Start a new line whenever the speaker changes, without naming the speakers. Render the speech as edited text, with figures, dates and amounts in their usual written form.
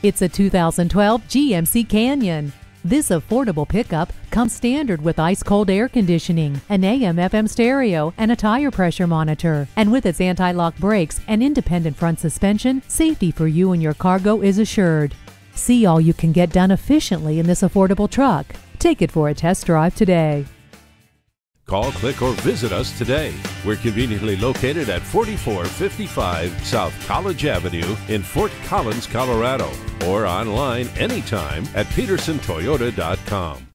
It's a 2012 GMC Canyon. This affordable pickup comes standard with ice-cold air conditioning, an AM/FM stereo, and a tire pressure monitor. And with its anti-lock brakes and independent front suspension, safety for you and your cargo is assured. See all you can get done efficiently in this affordable truck. Take it for a test drive today.
Call, click, or visit us today. We're conveniently located at 4455 South College Avenue in Fort Collins, Colorado, or online anytime at PedersenToyota.com.